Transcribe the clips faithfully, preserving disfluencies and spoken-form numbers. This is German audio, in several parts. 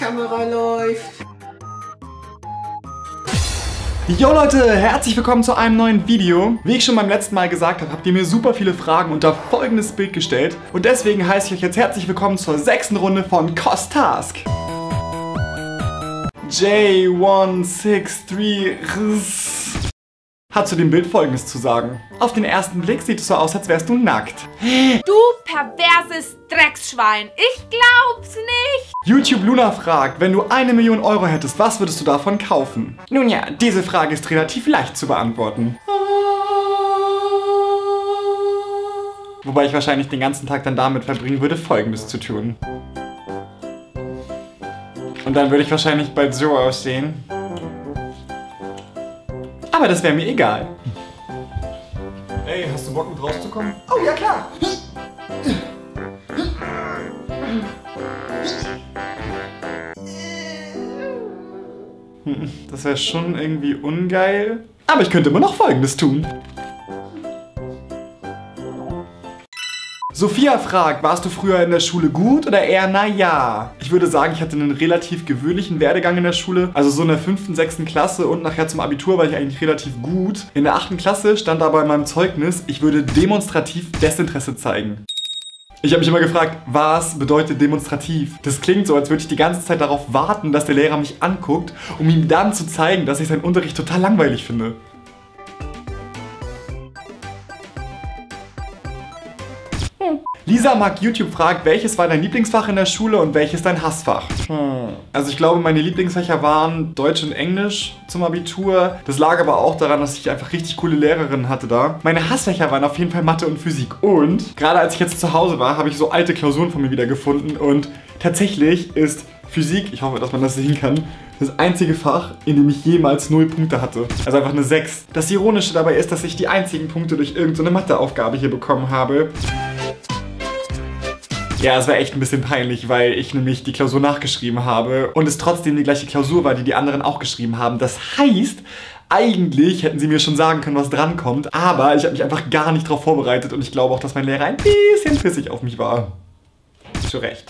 Kamera läuft. Jo Leute, herzlich willkommen zu einem neuen Video. Wie ich schon beim letzten Mal gesagt habe, habt ihr mir super viele Fragen unter folgendes Bild gestellt. Und deswegen heiße ich euch jetzt herzlich willkommen zur sechsten Runde von Costask. J eins sechs drei hat zu dem Bild Folgendes zu sagen. Auf den ersten Blick sieht es so aus, als wärst du nackt. Du perverses Drecksschwein, ich glaub's nicht. YouTube Luna fragt, wenn du eine Million Euro hättest, was würdest du davon kaufen? Nun ja, diese Frage ist relativ leicht zu beantworten. Wobei ich wahrscheinlich den ganzen Tag dann damit verbringen würde, Folgendes zu tun. Und dann würde ich wahrscheinlich bald so aussehen. Aber das wäre mir egal. Ey, hast du Bock mit rauszukommen? Oh ja, klar. Das wäre schon irgendwie ungeil. Aber ich könnte immer noch Folgendes tun. Sophia fragt, warst du früher in der Schule gut oder eher naja? Ich würde sagen, ich hatte einen relativ gewöhnlichen Werdegang in der Schule. Also so in der fünften, sechsten Klasse und nachher zum Abitur war ich eigentlich relativ gut. In der achten Klasse stand aber in meinem Zeugnis, ich würde demonstrativ Desinteresse zeigen. Ich habe mich immer gefragt, was bedeutet demonstrativ? Das klingt so, als würde ich die ganze Zeit darauf warten, dass der Lehrer mich anguckt, um ihm dann zu zeigen, dass ich seinen Unterricht total langweilig finde. Lisa Mag YouTube fragt, welches war dein Lieblingsfach in der Schule und welches dein Hassfach? Hm. Also ich glaube, meine Lieblingsfächer waren Deutsch und Englisch zum Abitur. Das lag aber auch daran, dass ich einfach richtig coole Lehrerinnen hatte da. Meine Hassfächer waren auf jeden Fall Mathe und Physik. Und gerade als ich jetzt zu Hause war, habe ich so alte Klausuren von mir wieder gefunden. Und tatsächlich ist Physik, ich hoffe, dass man das sehen kann, das einzige Fach, in dem ich jemals null Punkte hatte. Also einfach eine sechs. Das Ironische dabei ist, dass ich die einzigen Punkte durch irgendeine Matheaufgabe hier bekommen habe. Ja, es war echt ein bisschen peinlich, weil ich nämlich die Klausur nachgeschrieben habe und es trotzdem die gleiche Klausur war, die die anderen auch geschrieben haben. Das heißt, eigentlich hätten sie mir schon sagen können, was drankommt, aber ich habe mich einfach gar nicht darauf vorbereitet und ich glaube auch, dass mein Lehrer ein bisschen pissig auf mich war. Zu Recht.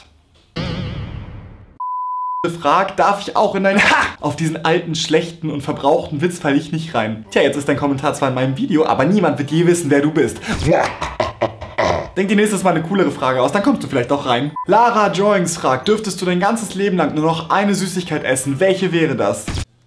Fragt, darf ich auch in dein... Ha! Auf diesen alten, schlechten und verbrauchten Witz falle ich nicht rein. Tja, jetzt ist dein Kommentar zwar in meinem Video, aber niemand wird je wissen, wer du bist. Denk dir nächstes Mal eine coolere Frage aus, dann kommst du vielleicht auch rein. Lara Drawings fragt, dürftest du dein ganzes Leben lang nur noch eine Süßigkeit essen? Welche wäre das?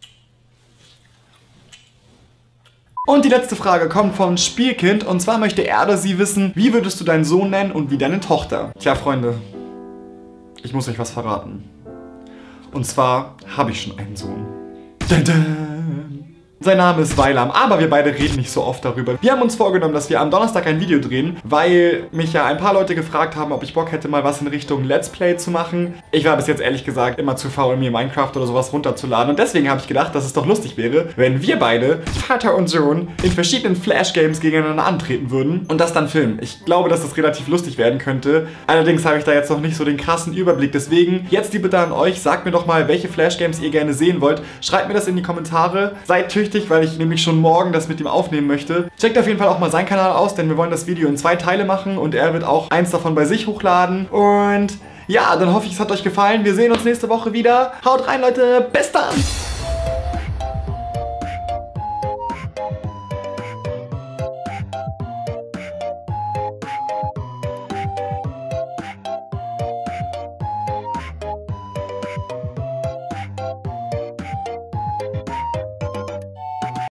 Und die letzte Frage kommt von Spielkind und zwar möchte er oder sie wissen, wie würdest du deinen Sohn nennen und wie deine Tochter? Tja, Freunde, ich muss euch was verraten. Und zwar habe ich schon einen Sohn. Dun dun. Sein Name ist Weilam, aber wir beide reden nicht so oft darüber. Wir haben uns vorgenommen, dass wir am Donnerstag ein Video drehen, weil mich ja ein paar Leute gefragt haben, ob ich Bock hätte, mal was in Richtung Let's Play zu machen. Ich war bis jetzt ehrlich gesagt immer zu faul, mir Minecraft oder sowas runterzuladen und deswegen habe ich gedacht, dass es doch lustig wäre, wenn wir beide, Vater und Sohn, in verschiedenen Flash-Games gegeneinander antreten würden und das dann filmen. Ich glaube, dass das relativ lustig werden könnte. Allerdings habe ich da jetzt noch nicht so den krassen Überblick, deswegen jetzt die Bitte an euch, sagt mir doch mal, welche Flash-Games ihr gerne sehen wollt. Schreibt mir das in die Kommentare. Seid tüchtig, weil ich nämlich schon morgen das mit ihm aufnehmen möchte. Checkt auf jeden Fall auch mal seinen Kanal aus, denn wir wollen das Video in zwei Teile machen und er wird auch eins davon bei sich hochladen. Und ja, dann hoffe ich, es hat euch gefallen. Wir sehen uns nächste Woche wieder. Haut rein, Leute. Bis dann!